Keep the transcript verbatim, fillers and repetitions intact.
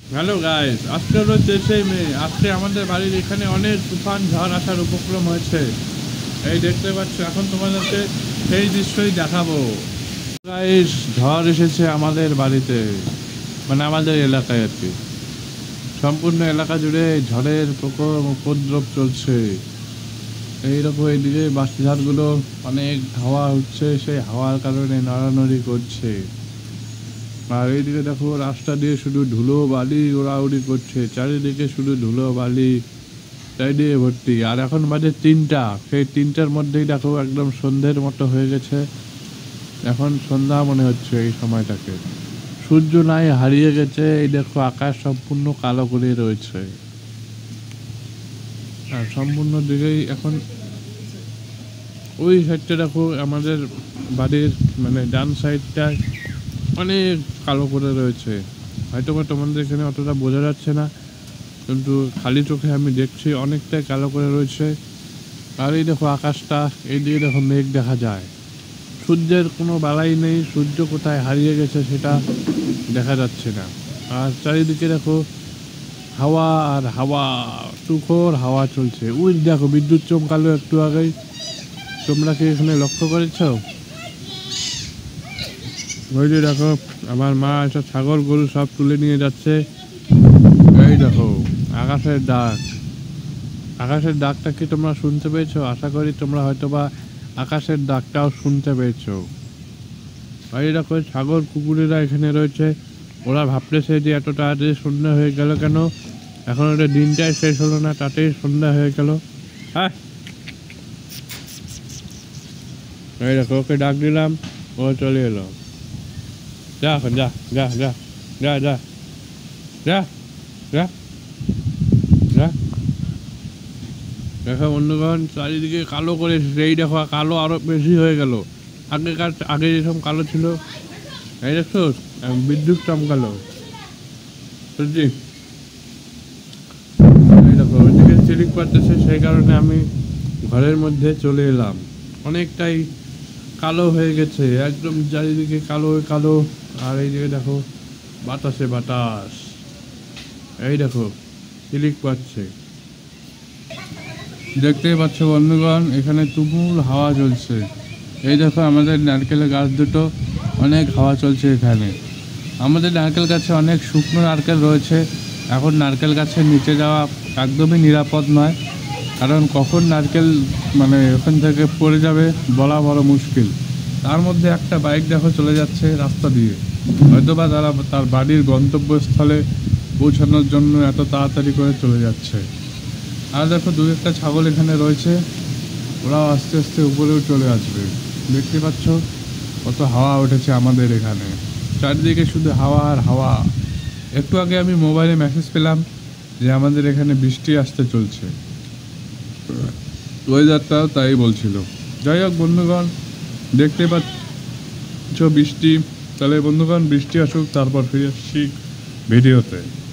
Hello guys, আজকে হলো তেইশে মে। আজকে আমাদের বাড়ির এখানে অনেক তুফান ঝড় আসার উপক্রম হয়েছে। এই দেখতে পাচ্ছ, এখন তোমাদেরকে সেই দৃশ্যই দেখাবো। গাইস, ঝড় এসেছে আমাদের বাড়িতে, মানে আমাদের এলাকায় আর কি। সম্পূর্ণ এলাকা জুড়ে ঝড়ের প্রকোপ উপদ্রব চলছে। এইরকম এইদিকে বাঁশঝাড়গুলো অনেক হাওয়া হচ্ছে, সেই হাওয়ার কারণে নড়ানড়ি করছে। আর এইদিকে দেখো, রাস্তা দিয়ে শুধু ধুলো বালি ওড়াউড়ি করছে, চারিদিকে শুধু ধুলো বালি চারিদিকে ভর্তি। আর এখন বাজে তিনটা, সেই তিনটার মধ্যেই দেখো একদম সন্ধ্যের মতো হয়ে গেছে। এখন সন্ধ্যা মনে হচ্ছে এই সময়টাকে। সূর্য নাই, হারিয়ে গেছে। এই দেখো, আকাশ সম্পূর্ণ কালো করে রয়েছে। আর সম্পূর্ণ দিকেই এখন ওই সাইডটা দেখো, আমাদের বাড়ির মানে ডান সাইডটা অনেক কালো করে রয়েছে। হয়তো বা তোমাদের এখানে অতটা বোঝা যাচ্ছে না, কিন্তু খালি চোখে আমি দেখছি অনেকটাই কালো করে রয়েছে। আর এই দেখো আকাশটা, এই দিকে দেখো মেঘ দেখা যায়। সূর্যের কোনো বালাই নেই, সূর্য কোথায় হারিয়ে গেছে সেটা দেখা যাচ্ছে না। আর চারিদিকে দেখো হাওয়া আর হাওয়া, তুখোর হাওয়া চলছে। ওই দেখো বিদ্যুৎ চমকালো একটু আগেই, তোমরা কি এখানে লক্ষ্য করেছ? ওই যে দেখো, আমার মা এসব ছাগল গরু সব তুলে নিয়ে যাচ্ছে। এই দেখো আকাশের ডাক, আকাশের ডাকটা কি তোমরা শুনতে পেয়েছো? আশা করি তোমরা হয়তো বা আকাশের ডাকটাও শুনতে পেয়েছো। এই দেখো ছাগল কুকুরেরা এখানে রয়েছে। ওরা ভাবতেছে যে এত তাড়াতাড়ি সন্ধ্যা হয়ে গেল কেন, এখন ওটা দিনটাই শেষ হলো না, তাতেই সন্ধ্যা হয়ে গেল। হ্যাঁ, এই দেখো ওকে ডাক দিলাম, ও চলে এলো। যা এখন যা যা যা যা যা যা যা যা। দেখো বন্ধুগণ, চারিদিকে কালো করে এই দেখো, কালো আরো বেশি হয়ে গেল। আগেকার আগে যেরকম কালো ছিল, এই দেখছো বিদ্যুৎ চমকালো। বুঝছি, এই দেখো ওইদিকে সিলিং পাড়তেছে, সেই কারণে আমি ঘরের মধ্যে চলে এলাম। অনেকটাই কালো হয়ে গেছে, একদম চারিদিকে কালো কালো। আর এইদিকে দেখো বাতাসে বাতাস, এই দেখো সিলিক পাচ্ছে। দেখতেই পাচ্ছ বন্ধুগণ, এখানে তুমুল হাওয়া চলছে। এই দেখো আমাদের নারকেলের গাছ দুটো, অনেক হাওয়া চলছে এখানে। আমাদের নারকেল গাছে অনেক শুকনো নারকেল রয়েছে। এখন নারকেল গাছের নিচে যাওয়া একদমই নিরাপদ নয়, কারণ কখন নারকেল মানে ওখান থেকে পড়ে যাবে বলা বড় মুশকিল। তার মধ্যে একটা বাইক দেখো চলে যাচ্ছে রাস্তা দিয়ে, হয়তোবা তারা তার বাড়ির গন্তব্যস্থলে পৌঁছানোর জন্য এত তাড়াতাড়ি করে চলে যাচ্ছে। আর দেখো দু একটা ছাগল এখানে রয়েছে, ওরাও আস্তে আস্তে উপরেও চলে আসবে। দেখতে পাচ্ছ কত হাওয়া উঠেছে আমাদের এখানে, চারিদিকে শুধু হাওয়া আর হাওয়া। একটু আগে আমি মোবাইলে মেসেজ পেলাম যে আমাদের এখানে বৃষ্টি আসতে চলছে, ওয়েদারটাও তাই বলছিল। যাই হোক বন্ধুগণ, দেখতে পাচ্ছ বৃষ্টি। তাহলে বন্ধুগণ, বৃষ্টি আসুক, তারপর ফিরে আসছি ভিডিওতে।